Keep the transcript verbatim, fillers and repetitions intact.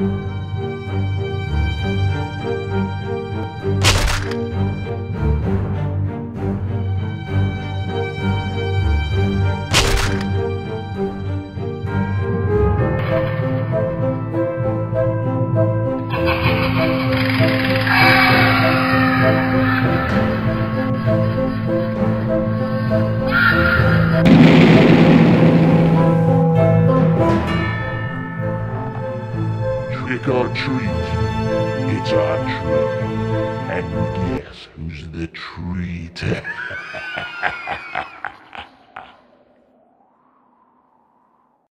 Trick or treat, it's our treat. And guess who's the treat?